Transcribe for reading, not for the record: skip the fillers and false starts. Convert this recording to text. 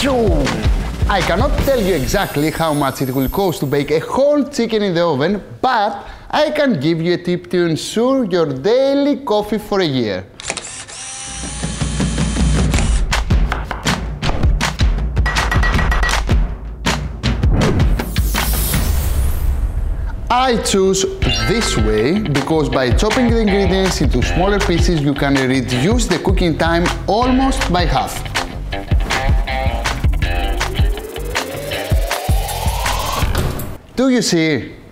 I cannot tell you exactly how much it will cost to bake a whole chicken in the oven, but I can give you a tip to ensure your daily coffee for a year. I choose this way because by chopping the ingredients into smaller pieces you can reduce the cooking time almost by half. Do you see?